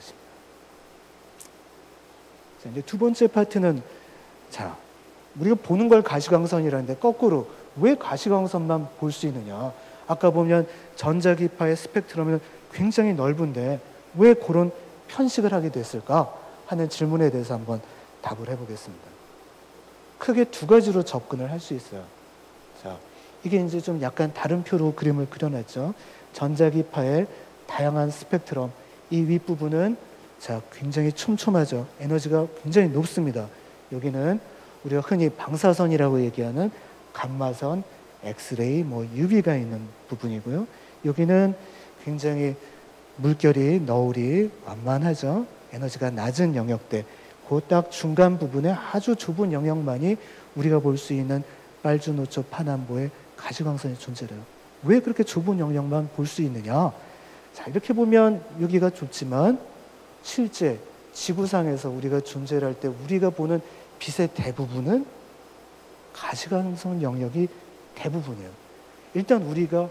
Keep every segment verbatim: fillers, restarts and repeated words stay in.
것입니다. 자, 이제 두 번째 파트는, 자, 우리가 보는 걸 가시광선이라는데 거꾸로 왜 가시광선만 볼 수 있느냐? 아까 보면 전자기파의 스펙트럼은 굉장히 넓은데 왜 그런 편식을 하게 됐을까 하는 질문에 대해서 한번 답을 해보겠습니다. 크게 두 가지로 접근을 할 수 있어요. 자, 이게 이제 좀 약간 다른 표로 그림을 그려놨죠. 전자기파의 다양한 스펙트럼, 이 윗부분은 자, 굉장히 촘촘하죠. 에너지가 굉장히 높습니다. 여기는 우리가 흔히 방사선이라고 얘기하는 감마선, 엑스레이, 뭐 유비가 있는 부분이고요. 여기는 굉장히 물결이, 너울이 완만하죠. 에너지가 낮은 영역대, 그 딱 중간 부분에 아주 좁은 영역만이 우리가 볼 수 있는 빨주노초 파남보의 가시광선이 존재해요. 왜 그렇게 좁은 영역만 볼 수 있느냐? 자, 이렇게 보면 여기가 좁지만 실제 지구상에서 우리가 존재를 할 때 우리가 보는 빛의 대부분은 가시광선 영역이 대부분이에요. 일단 우리가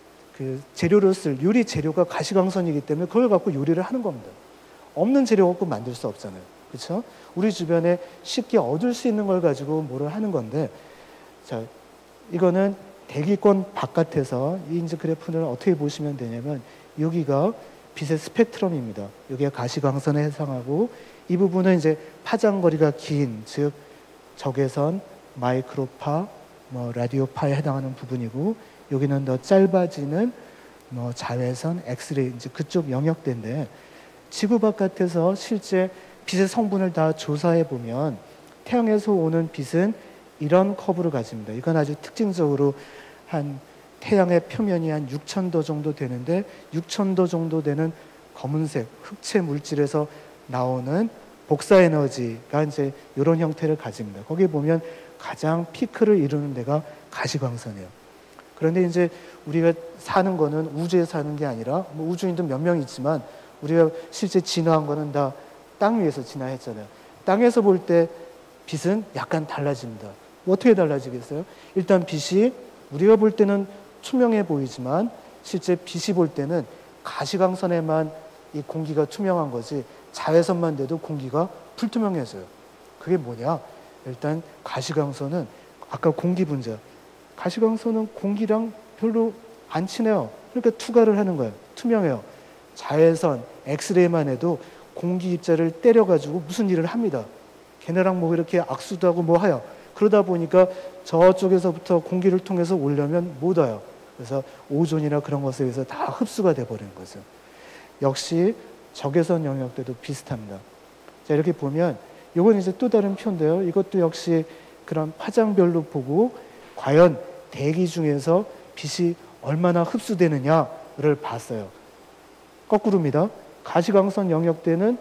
그 재료를 쓸 요리 재료가 가시광선이기 때문에 그걸 갖고 요리를 하는 겁니다. 없는 재료 갖고 만들 수 없잖아요. 그렇죠? 우리 주변에 쉽게 얻을 수 있는 걸 가지고 뭐를 하는 건데, 자, 이거는 대기권 바깥에서 이 이제 그래프를 어떻게 보시면 되냐면 여기가 빛의 스펙트럼입니다. 여기가 가시광선에 해당하고 이 부분은 이제 파장거리가 긴, 즉 적외선, 마이크로파, 뭐 라디오파에 해당하는 부분이고, 여기는 더 짧아지는 뭐 자외선, 엑스레이, 이제 그쪽 영역대인데, 지구 바깥에서 실제 빛의 성분을 다 조사해 보면 태양에서 오는 빛은 이런 커브를 가집니다. 이건 아주 특징적으로 한 태양의 표면이 한 육천 도 정도 되는데 육천 도 정도 되는 검은색 흑체 물질에서 나오는 복사 에너지가 이제 이런 형태를 가집니다. 거기 보면 가장 피크를 이루는 데가 가시광선이에요. 그런데 이제 우리가 사는 거는 우주에 사는 게 아니라, 뭐 우주인도 몇 명 있지만 우리가 실제 진화한 거는 다 땅 위에서 진화했잖아요. 땅에서 볼 때 빛은 약간 달라집니다. 어떻게 달라지겠어요? 일단 빛이 우리가 볼 때는 투명해 보이지만 실제 빛이 볼 때는 가시광선에만 이 공기가 투명한 거지 자외선만 돼도 공기가 불투명해져요. 그게 뭐냐? 일단 가시광선은 아까 공기 분자, 가시광선은 공기랑 별로 안 친해요. 그러니까 투과를 하는 거예요. 투명해요. 자외선, 엑스레이만 해도 공기 입자를 때려가지고 무슨 일을 합니다. 걔네랑 뭐 이렇게 악수도 하고 뭐 해요. 그러다 보니까 저쪽에서부터 공기를 통해서 오려면 못 와요. 그래서 오존이나 그런 것에 의해서 다 흡수가 돼버리는 거죠. 역시 적외선 영역대도 비슷합니다. 자, 이렇게 보면 이건 이제 또 다른 표인데요. 이것도 역시 그런 파장별로 보고 과연 대기 중에서 빛이 얼마나 흡수되느냐를 봤어요. 거꾸로입니다. 가시광선 영역대는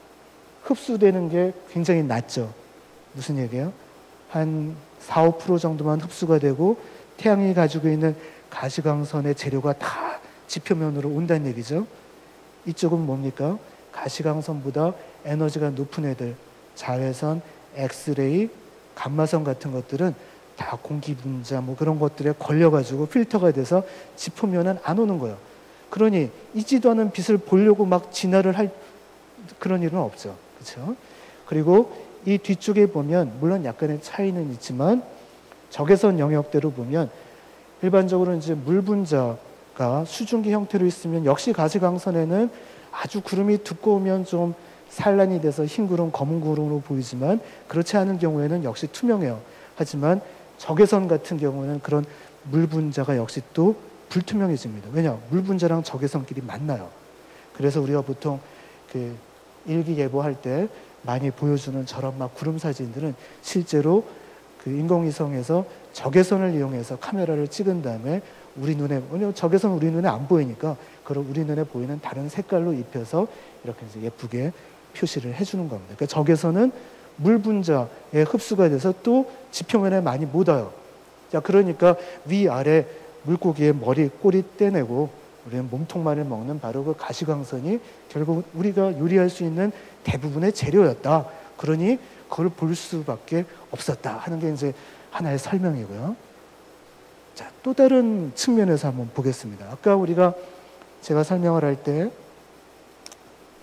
흡수되는 게 굉장히 낮죠. 무슨 얘기예요? 한 사, 오 퍼센트 정도만 흡수가 되고 태양이 가지고 있는 가시광선의 재료가 다 지표면으로 온다는 얘기죠. 이쪽은 뭡니까? 가시광선보다 에너지가 높은 애들, 자외선, 엑스레이, 감마선 같은 것들은 다 공기 분자 뭐 그런 것들에 걸려가지고 필터가 돼서 지표면은 안 오는 거예요. 그러니 있지도 않은 빛을 보려고 막 진화를 할 그런 일은 없죠. 그렇죠? 그리고 이 뒤쪽에 보면 물론 약간의 차이는 있지만 적외선 영역대로 보면 일반적으로 이제 물 분자가 수증기 형태로 있으면 역시 가시광선에는 아주 구름이 두꺼우면 좀 산란이 돼서 흰 구름, 검은 구름으로 보이지만 그렇지 않은 경우에는 역시 투명해요. 하지만 적외선 같은 경우는 그런 물 분자가 역시 또 불투명해집니다. 왜냐? 물 분자랑 적외선끼리 만나요. 그래서 우리가 보통 그 일기예보할 때 많이 보여주는 저런 막 구름 사진들은 실제로 그 인공위성에서 적외선을 이용해서 카메라를 찍은 다음에 우리 눈에, 왜냐면 적외선 우리 눈에 안 보이니까 그걸 우리 눈에 보이는 다른 색깔로 입혀서 이렇게 이제 예쁘게 표시를 해주는 겁니다. 그러니까 적외선은 물 분자에 흡수가 돼서 또 지표면에 많이 못 와요. 자, 그러니까 위아래 물고기의 머리, 꼬리 떼내고 우리는 몸통만을 먹는 바로 그 가시광선이 결국 우리가 요리할 수 있는 대부분의 재료였다. 그러니 그걸 볼 수밖에 없었다 하는 게 이제 하나의 설명이고요. 자, 또 다른 측면에서 한번 보겠습니다. 아까 우리가 제가 설명을 할 때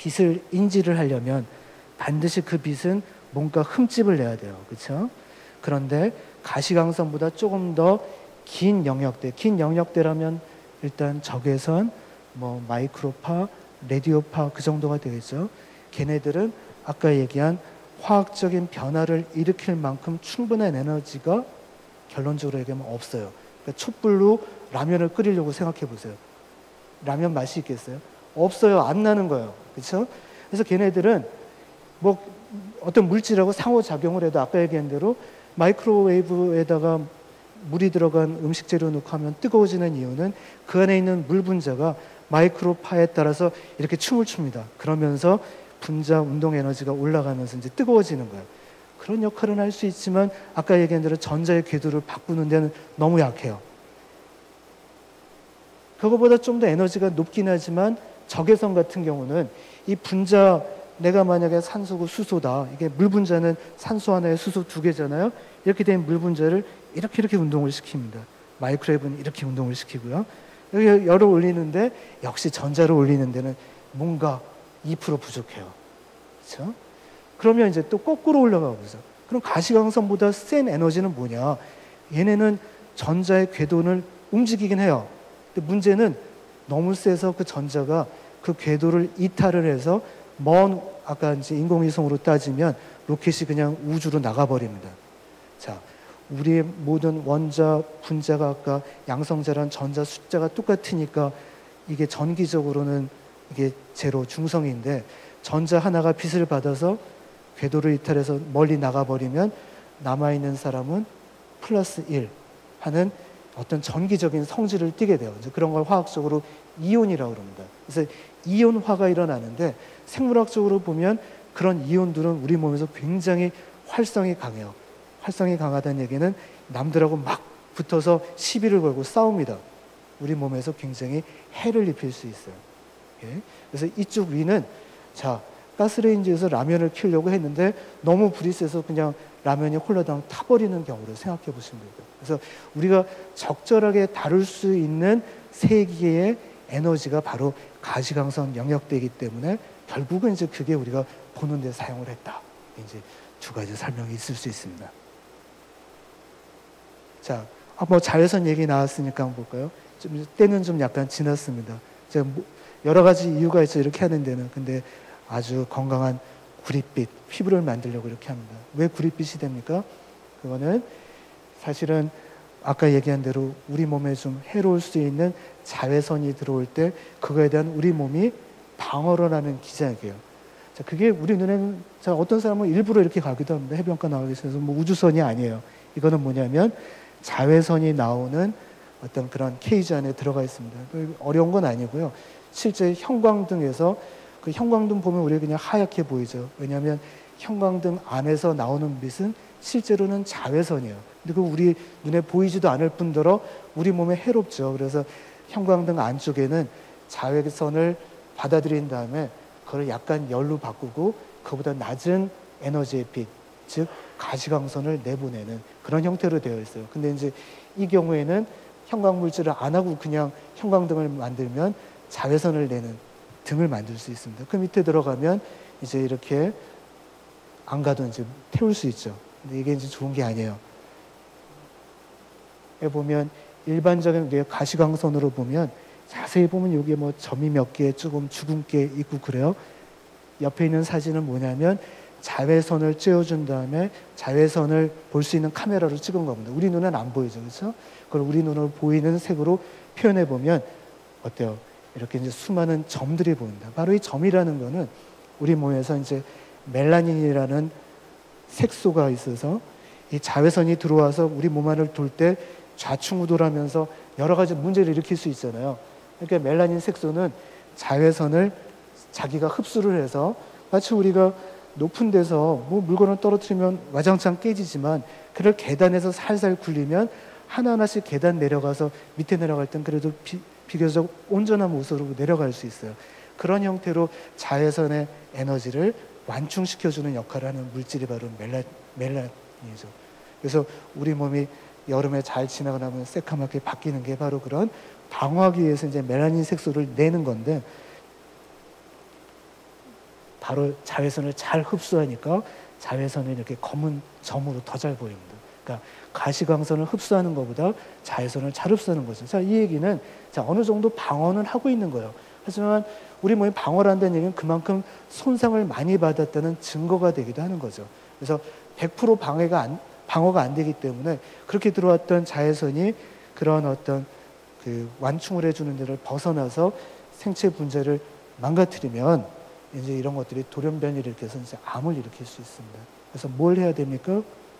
빛을 인지를 하려면 반드시 그 빛은 뭔가 흠집을 내야 돼요. 그렇죠? 그런데 가시광선보다 조금 더 긴 영역대, 긴 영역대라면 일단 적외선, 뭐 마이크로파, 레디오파 그 정도가 되겠죠. 걔네들은 아까 얘기한 화학적인 변화를 일으킬 만큼 충분한 에너지가 결론적으로 얘기하면 없어요. 그러니까 촛불로 라면을 끓이려고 생각해 보세요. 라면 맛이 있겠어요? 없어요. 안 나는 거예요. 그렇죠? 그래서 걔네들은 뭐 어떤 물질하고 상호작용을 해도 아까 얘기한 대로 마이크로웨이브에다가 물이 들어간 음식 재료 넣고 하면 뜨거워지는 이유는 그 안에 있는 물 분자가 마이크로파에 따라서 이렇게 춤을 춥니다. 그러면서 분자 운동 에너지가 올라가면서 이제 뜨거워지는 거예요. 그런 역할은 할 수 있지만 아까 얘기한 대로 전자의 궤도를 바꾸는 데는 너무 약해요. 그거보다 좀 더 에너지가 높긴 하지만 적외선 같은 경우는 이 분자, 내가 만약에 산소고 수소다. 이게 물 분자는 산소 하나에 수소 두 개잖아요. 이렇게 된 물 분자를 이렇게 이렇게 운동을 시킵니다. 마이크로웨이브는 이렇게 운동을 시키고요. 여기 열을 올리는데 역시 전자를 올리는 데는 뭔가 이 퍼센트 부족해요. 그렇죠? 그러면 이제 또 거꾸로 올라가 보죠. 그럼 가시광선보다 센 에너지는 뭐냐? 얘네는 전자의 궤도를 움직이긴 해요. 근데 문제는 너무 세서 그 전자가 그 궤도를 이탈을 해서 먼, 아까 이제 인공위성으로 따지면 로켓이 그냥 우주로 나가버립니다. 자, 우리의 모든 원자, 분자가 아까 양성자란 전자 숫자가 똑같으니까 이게 전기적으로는 이게 제로, 중성인데 전자 하나가 빛을 받아서 궤도를 이탈해서 멀리 나가버리면 남아있는 사람은 플러스 일 하는 어떤 전기적인 성질을 띠게 돼요. 이제 그런 걸 화학적으로 이온이라고 그럽니다. 그래서 이온화가 일어나는데 생물학적으로 보면 그런 이온들은 우리 몸에서 굉장히 활성이 강해요. 활성이 강하다는 얘기는 남들하고 막 붙어서 시비를 걸고 싸웁니다. 우리 몸에서 굉장히 해를 입힐 수 있어요. 예? 그래서 이쪽 위는 자 가스레인지에서 라면을 키우려고 했는데 너무 불이 세서 그냥 라면이 홀라당 타버리는 경우를 생각해 보시면 돼요. 그래서 우리가 적절하게 다룰 수 있는 세기의 에너지가 바로 가시광선 영역대이기 때문에 결국은 이제 그게 우리가 보는 데 사용을 했다. 이제 두 가지 설명이 있을 수 있습니다. 자, 아, 뭐 자외선 얘기 나왔으니까 한번 볼까요? 좀 때는 좀 약간 지났습니다. 제가 뭐 여러 가지 이유가 있어 이렇게 하는 데는 근데 아주 건강한 구릿빛, 피부를 만들려고 이렇게 합니다. 왜 구릿빛이 됩니까? 그거는 사실은 아까 얘기한 대로 우리 몸에 좀 해로울 수 있는 자외선이 들어올 때 그거에 대한 우리 몸이 방어를 하는 기작이에요. 자, 그게 우리 눈에는 자, 어떤 사람은 일부러 이렇게 가기도 합니다. 해변가 나가기 위해서 뭐 우주선이 아니에요. 이거는 뭐냐면 자외선이 나오는 어떤 그런 케이지 안에 들어가 있습니다. 어려운 건 아니고요. 실제 형광등에서 그 형광등 보면 우리가 그냥 하얗게 보이죠. 왜냐하면 형광등 안에서 나오는 빛은 실제로는 자외선이에요. 근데 그 우리 눈에 보이지도 않을 뿐더러 우리 몸에 해롭죠. 그래서 형광등 안쪽에는 자외선을 받아들인 다음에 그걸 약간 열로 바꾸고 그보다 낮은 에너지의 빛, 즉 가시광선을 내보내는 그런 형태로 되어 있어요. 근데 이제 이 경우에는 형광물질을 안 하고 그냥 형광등을 만들면 자외선을 내는 등을 만들 수 있습니다. 그 밑에 들어가면 이제 이렇게 안 가도 이제 태울 수 있죠. 근데 이게 이제 좋은 게 아니에요. 여기 보면 일반적인 우리가 가시광선으로 보면 자세히 보면 여기에 뭐 점이 몇 개, 조금 죽은 게 있고 그래요. 옆에 있는 사진은 뭐냐면 자외선을 쬐어준 다음에 자외선을 볼 수 있는 카메라로 찍은 겁니다. 우리 눈은 안 보이죠, 그렇죠? 그걸 우리 눈으로 보이는 색으로 표현해 보면 어때요? 이렇게 이제 수많은 점들이 보인다. 바로 이 점이라는 거는 우리 몸에서 이제 멜라닌이라는 색소가 있어서 이 자외선이 들어와서 우리 몸 안을 돌 때 좌충우돌하면서 여러 가지 문제를 일으킬 수 있잖아요. 그러니까 멜라닌 색소는 자외선을 자기가 흡수를 해서 마치 우리가 높은 데서 뭐 물건을 떨어뜨리면 와장창 깨지지만 그걸 계단에서 살살 굴리면 하나하나씩 계단 내려가서 밑에 내려갈 땐 그래도 비, 비교적 온전한 모습으로 내려갈 수 있어요. 그런 형태로 자외선의 에너지를 완충시켜주는 역할을 하는 물질이 바로 멜라, 멜라닌이죠. 그래서 우리 몸이 여름에 잘 지나고 나면 새카맣게 바뀌는 게 바로 그런 방어하기 위해서 이제 멜라닌 색소를 내는 건데 바로 자외선을 잘 흡수하니까 자외선은 이렇게 검은 점으로 더 잘 보입니다. 그러니까 가시광선을 흡수하는 것보다 자외선을 잘 흡수하는 거죠. 자, 이 얘기는 자, 어느 정도 방어는 하고 있는 거예요. 하지만 우리 몸이 방어를 한다는 얘기는 그만큼 손상을 많이 받았다는 증거가 되기도 하는 거죠. 그래서 백 퍼센트 방해가 안, 방어가 안 되기 때문에 그렇게 들어왔던 자외선이 그런 어떤 그 완충을 해주는 데를 벗어나서 생체 분자를 망가뜨리면 이제 이런 것들이 돌연변이를 일으켜서 이제 암을 일으킬 수 있습니다. 그래서 뭘 해야 됩니까?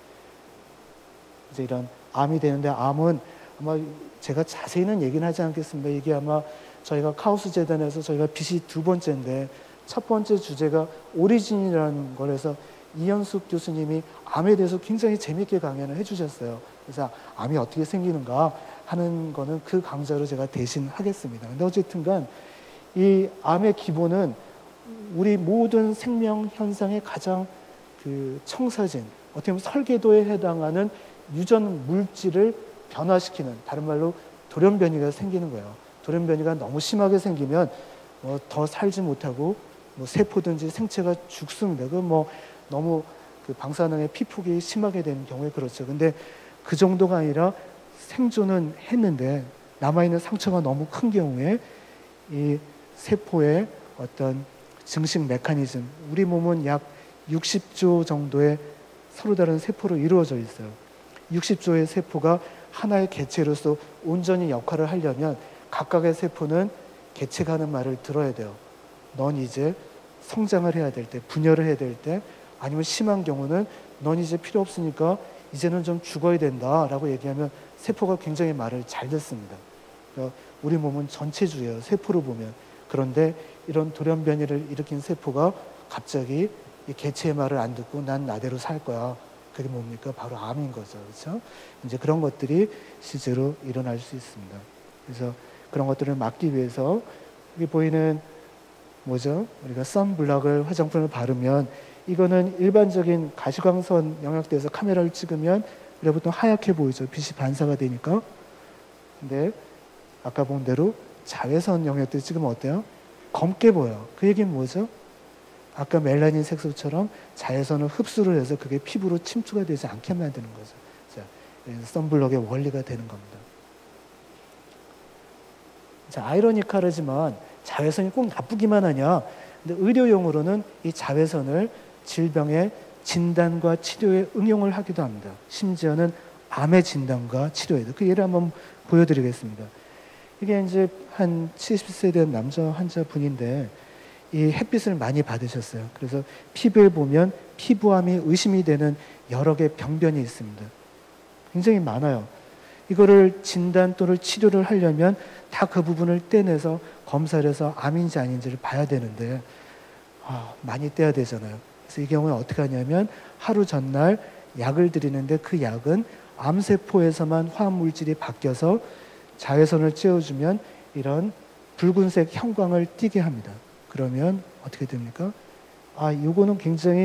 이제 이런 암이 되는데 암은 아마 제가 자세히는 얘기는 하지 않겠습니다. 이게 아마 저희가 카오스 재단에서 저희가 빛이 두 번째인데 첫 번째 주제가 오리진이라는 걸 해서 이현숙 교수님이 암에 대해서 굉장히 재밌게 강연을 해주셨어요. 그래서 암이 어떻게 생기는가 하는 거는 그 강좌로 제가 대신 하겠습니다. 근데 어쨌든간 이 암의 기본은 우리 모든 생명 현상의 가장 그 청사진, 어떻게 보면 설계도에 해당하는 유전 물질을 변화시키는, 다른 말로 돌연변이가 생기는 거예요. 돌연변이가 너무 심하게 생기면 뭐 더 살지 못하고 뭐 세포든지 생체가 죽습니다. 그 뭐 너무 그 방사능의 피폭이 심하게 되는 경우에 그렇죠. 근데 그 정도가 아니라 생존은 했는데 남아있는 상처가 너무 큰 경우에 이 세포의 어떤 증식 메커니즘, 우리 몸은 약 육십 조 정도의 서로 다른 세포로 이루어져 있어요. 육십 조의 세포가 하나의 개체로서 온전히 역할을 하려면 각각의 세포는 개체가 하는 말을 들어야 돼요. 넌 이제 성장을 해야 될 때, 분열을 해야 될 때, 아니면 심한 경우는 넌 이제 필요 없으니까 이제는 좀 죽어야 된다라고 얘기하면 세포가 굉장히 말을 잘 듣습니다. 우리 몸은 전체주예요. 세포로 보면. 그런데 이런 돌연변이를 일으킨 세포가 갑자기 이 개체의 말을 안 듣고 난 나대로 살 거야. 그게 뭡니까? 바로 암인 거죠. 그렇죠? 이제 그런 것들이 실제로 일어날 수 있습니다. 그래서 그런 것들을 막기 위해서 여기 보이는 뭐죠? 우리가 선블럭을 화장품을 바르면 이거는 일반적인 가시광선 영역대에서 카메라를 찍으면 우리가 보통 하얗게 보이죠. 빛이 반사가 되니까. 근데 아까 본 대로 자외선 영역대 찍으면 어때요? 검게 보여. 그 얘기는 뭐죠? 아까 멜라닌 색소처럼 자외선을 흡수를 해서 그게 피부로 침투가 되지 않게 만드는 거죠. 자, 선블럭의 원리가 되는 겁니다. 자, 아이러니컬하지만 자외선이 꼭 나쁘기만 하냐? 근데 의료용으로는 이 자외선을 질병의 진단과 치료에 응용을 하기도 합니다. 심지어는 암의 진단과 치료에도. 그 예를 한번 보여드리겠습니다. 이게 이제 한 칠십 세 된 남자 환자분인데 이 햇빛을 많이 받으셨어요. 그래서 피부에 보면 피부암이 의심이 되는 여러 개의 병변이 있습니다. 굉장히 많아요. 이거를 진단 또는 치료를 하려면 다 그 부분을 떼내서 검사를 해서 암인지 아닌지를 봐야 되는데 아, 많이 떼야 되잖아요. 그래서 이 경우에 어떻게 하냐면 하루 전날 약을 드리는데 그 약은 암세포에서만 화합물질이 바뀌어서 자외선을 쬐어주면 이런 붉은색 형광을 띠게 합니다. 그러면 어떻게 됩니까? 아, 이거는 굉장히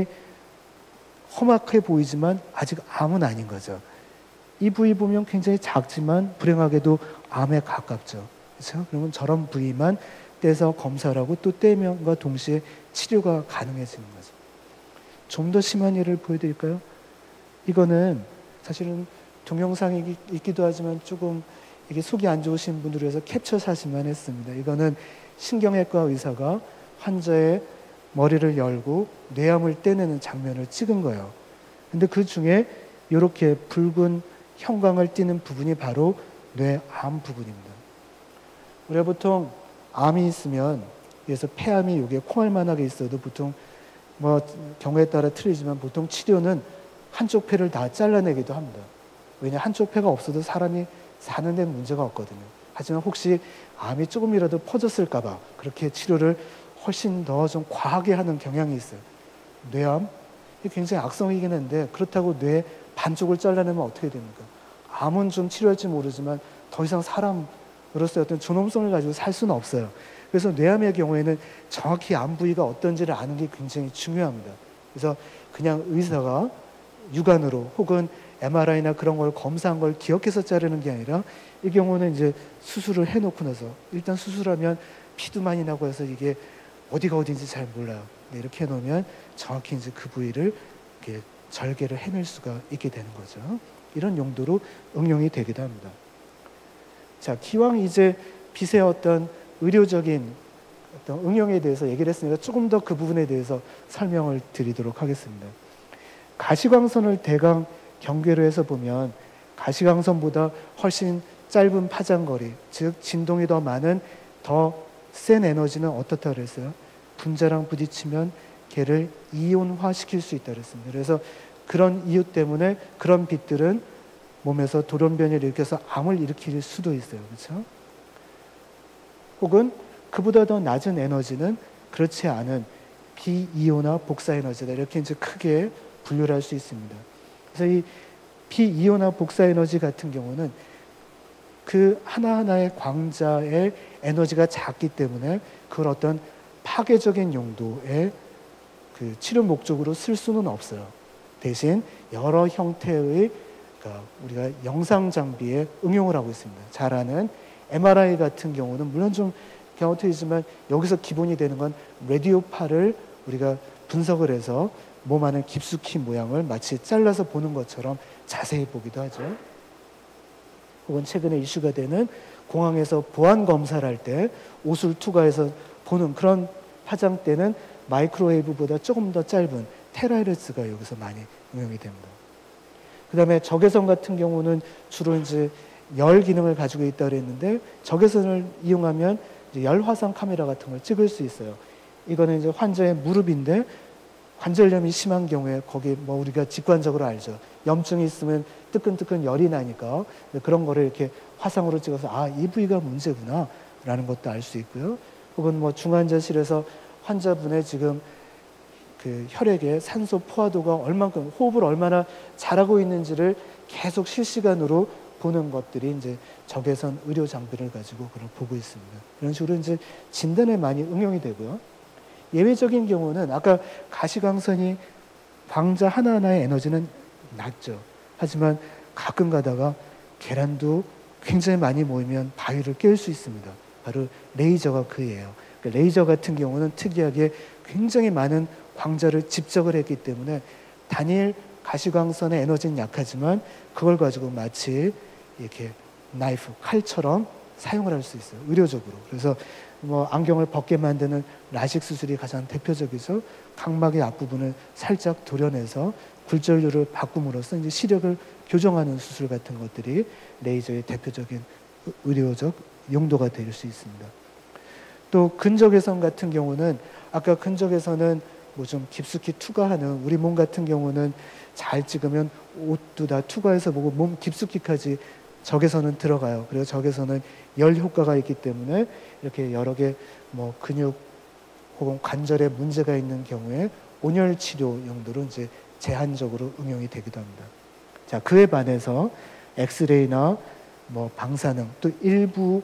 험악해 보이지만 아직 암은 아닌 거죠. 이 부위 보면 굉장히 작지만 불행하게도 암에 가깝죠. 그렇죠? 그러면 저런 부위만 떼서 검사를 하고 또 떼면과 동시에 치료가 가능해지는 거죠. 좀 더 심한 예를 보여드릴까요? 이거는 사실은 동영상이 있기도 하지만 조금 이게 속이 안 좋으신 분들을 위해서 캡처샷만 했습니다. 이거는 신경외과 의사가 환자의 머리를 열고 뇌암을 떼내는 장면을 찍은 거예요. 근데 그 중에 이렇게 붉은 형광을 띠는 부분이 바로 뇌암 부분입니다. 우리가 보통 암이 있으면, 그래서 폐암이 이게 콩알만하게 있어도 보통 뭐 경우에 따라 틀리지만 보통 치료는 한쪽 폐를 다 잘라내기도 합니다. 왜냐, 한쪽 폐가 없어도 사람이 사는 데 문제가 없거든요. 하지만 혹시 암이 조금이라도 퍼졌을까 봐 그렇게 치료를 훨씬 더 좀 과하게 하는 경향이 있어요. 뇌암, 이게 굉장히 악성이긴 한데 그렇다고 뇌 반쪽을 잘라내면 어떻게 됩니까? 암은 좀 치료할지 모르지만 더 이상 사람으로서의 어떤 존엄성을 가지고 살 수는 없어요. 그래서 뇌암의 경우에는 정확히 암 부위가 어떤지를 아는 게 굉장히 중요합니다. 그래서 그냥 의사가 육안으로 혹은 엠알아이나 그런 걸 검사한 걸 기억해서 자르는 게 아니라 이 경우는 이제 수술을 해놓고 나서 일단 수술하면 피도 많이 나고 해서 이게 어디가 어딘지 잘 몰라요. 네, 이렇게 해놓으면 정확히 이제 그 부위를 이렇게 절개를 해낼 수가 있게 되는 거죠. 이런 용도로 응용이 되기도 합니다. 자, 기왕 이제 빗의 어떤 의료적인 어떤 응용에 대해서 얘기를 했으니까 조금 더 그 부분에 대해서 설명을 드리도록 하겠습니다. 가시광선을 대강 경계로 해서 보면 가시광선보다 훨씬 짧은 파장거리, 즉 진동이 더 많은 더 센 에너지는 어떻다 그랬어요? 분자랑 부딪히면 걔를 이온화시킬 수 있다 그랬습니다. 그래서 그런 이유 때문에 그런 빛들은 몸에서 돌연변이를 일으켜서 암을 일으킬 수도 있어요. 그렇죠? 혹은 그보다 더 낮은 에너지는 그렇지 않은 비이온화 복사 에너지다. 이렇게 이제 크게 분류를 할 수 있습니다. 그래서 이 비이온화 복사 에너지 같은 경우는 그 하나하나의 광자의 에너지가 작기 때문에 그걸 어떤 파괴적인 용도의 그 치료 목적으로 쓸 수는 없어요. 대신 여러 형태의 그러니까 우리가 영상 장비에 응용을 하고 있습니다. 잘 아는 엠알아이 같은 경우는 물론 좀 경우이지만 여기서 기본이 되는 건 라디오파를 우리가 분석을 해서 몸 안의 깊숙이 모양을 마치 잘라서 보는 것처럼 자세히 보기도 하죠. 혹은 최근에 이슈가 되는 공항에서 보안 검사를 할 때 옷을 투과해서 보는 그런 파장대는 마이크로웨이브보다 조금 더 짧은 테라헤르츠가 여기서 많이 응용이 됩니다. 그 다음에 적외선 같은 경우는 주로 이제 열 기능을 가지고 있다고 했는데 적외선을 이용하면 이제 열 화상 카메라 같은 걸 찍을 수 있어요. 이거는 이제 환자의 무릎인데 관절염이 심한 경우에 거기 뭐 우리가 직관적으로 알죠. 염증이 있으면 뜨끈뜨끈 열이 나니까 그런 거를 이렇게 화상으로 찍어서 아, 이 부위가 문제구나 라는 것도 알 수 있고요. 혹은 뭐 중환자실에서 환자분의 지금 그 혈액의 산소 포화도가 얼만큼 호흡을 얼마나 잘하고 있는지를 계속 실시간으로 보는 것들이 이제 적외선 의료 장비를 가지고 그걸 보고 있습니다. 이런 식으로 이제 진단에 많이 응용이 되고요. 예외적인 경우는 아까 가시광선이 광자 하나하나의 에너지는 낮죠. 하지만 가끔 가다가 계란도 굉장히 많이 모이면 바위를 깰 수 있습니다. 바로 레이저가 그예요. 그러니까 레이저 같은 경우는 특이하게 굉장히 많은 광자를 집적을 했기 때문에 단일 가시광선의 에너지는 약하지만 그걸 가지고 마치 이렇게 나이프, 칼처럼 사용을 할 수 있어요. 의료적으로. 그래서 뭐 안경을 벗게 만드는 라식 수술이 가장 대표적이죠. 각막의 앞부분을 살짝 도려내서 굴절률을 바꿈으로써 이제 시력을 교정하는 수술 같은 것들이 레이저의 대표적인 의료적 용도가 될 수 있습니다. 또 근적외선 같은 경우는 아까 근적외선은 뭐 좀 깊숙이 투과하는 우리 몸 같은 경우는 잘 찍으면 옷도 다 투과해서 보고 몸 깊숙이까지 적외선은 들어가요. 그래서 적외선은 열 효과가 있기 때문에 이렇게 여러 개 뭐 근육 혹은 관절에 문제가 있는 경우에 온열 치료 용도로 이제 제한적으로 응용이 되기도 합니다. 자, 그에 반해서 엑스레이나 뭐 방사능 또 일부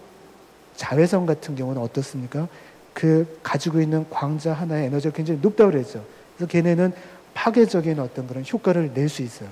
자외선 같은 경우는 어떻습니까? 그 가지고 있는 광자 하나의 에너지가 굉장히 높다고 그랬죠. 그래서 걔네는 파괴적인 어떤 그런 효과를 낼 수 있어요.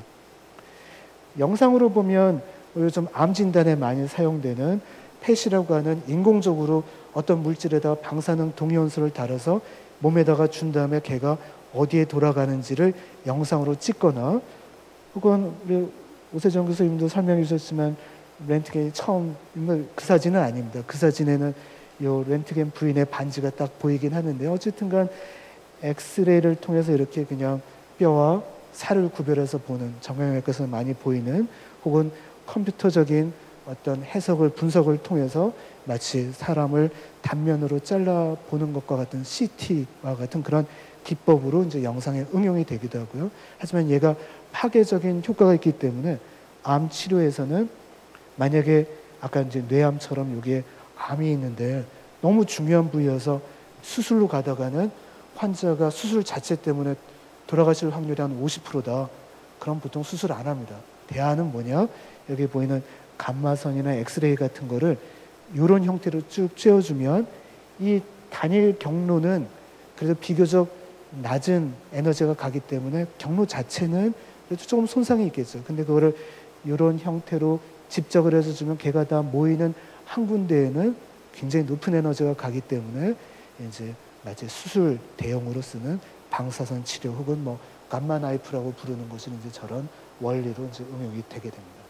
영상으로 보면 요즘 암 진단에 많이 사용되는 펫이라고 하는 인공적으로 어떤 물질에다가 방사능 동위원소를 달아서 몸에다가 준 다음에 걔가 어디에 돌아가는지를 영상으로 찍거나 혹은 우리 오세정 교수님도 설명해 주셨지만 렌트겐이 처음 그 사진은 아닙니다. 그 사진에는 요 렌트겐 부인의 반지가 딱 보이긴 하는데 어쨌든간 엑스레이를 통해서 이렇게 그냥 뼈와 살을 구별해서 보는 정형외과에서 많이 보이는 혹은 컴퓨터적인 어떤 해석을 분석을 통해서 마치 사람을 단면으로 잘라 보는 것과 같은 씨티와 같은 그런 기법으로 이제 영상에 응용이 되기도 하고요. 하지만 얘가 파괴적인 효과가 있기 때문에 암 치료에서는 만약에 아까 이제 뇌암처럼 여기에 암이 있는데 너무 중요한 부위여서 수술로 가다가는 환자가 수술 자체 때문에 돌아가실 확률이 한 오십 퍼센트다. 그럼 보통 수술 안 합니다. 대안은 뭐냐? 여기 보이는 감마선이나 엑스레이 같은 거를 이런 형태로 쭉 쬐어주면 이 단일 경로는 그래도 비교적 낮은 에너지가 가기 때문에 경로 자체는 그래도 조금 손상이 있겠죠. 근데 그거를 이런 형태로 집적을 해서 주면 걔가 다 모이는 한 군데에는 굉장히 높은 에너지가 가기 때문에 이제 마치 수술 대용으로 쓰는 방사선 치료 혹은 뭐 감마 나이프라고 부르는 것은 이제 저런 원리로 이제 응용이 되게 됩니다.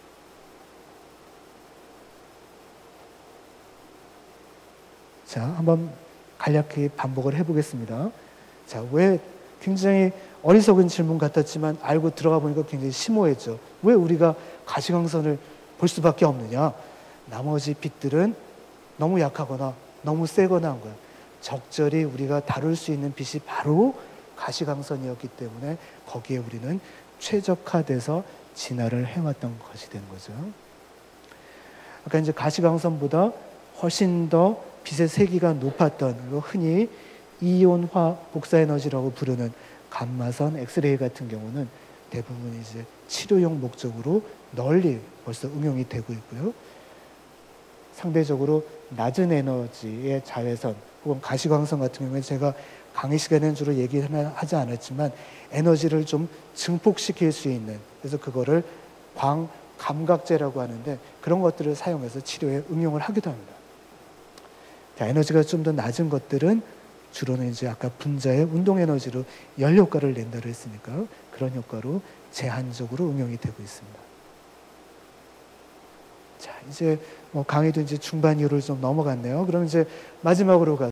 자, 한번 간략히 반복을 해보겠습니다. 자, 왜 굉장히 어리석은 질문 같았지만 알고 들어가 보니까 굉장히 심오했죠. 왜 우리가 가시광선을 볼 수밖에 없느냐? 나머지 빛들은 너무 약하거나 너무 세거나 한 거예요. 적절히 우리가 다룰 수 있는 빛이 바로 가시광선이었기 때문에 거기에 우리는 최적화돼서 진화를 해왔던 것이 되는 거죠. 아까 이제 가시광선보다 훨씬 더 빛의 세기가 높았던, 그리고 흔히 이온화 복사에너지라고 부르는 감마선, 엑스레이 같은 경우는 대부분 이제 치료용 목적으로 널리 벌써 응용이 되고 있고요. 상대적으로 낮은 에너지의 자외선 혹은 가시광선 같은 경우에 제가 강의 시간에는 주로 얘기하지 않았지만 에너지를 좀 증폭시킬 수 있는, 그래서 그거를 광감각제라고 하는데 그런 것들을 사용해서 치료에 응용을 하기도 합니다. 자, 에너지가 좀 더 낮은 것들은 주로는 이제 아까 분자의 운동 에너지로 열 효과를 낸다고 했으니까 그런 효과로 제한적으로 응용이 되고 있습니다. 자, 이제 뭐 강의도 이제 중반 이후를 좀 넘어갔네요. 그럼 이제 마지막으로 가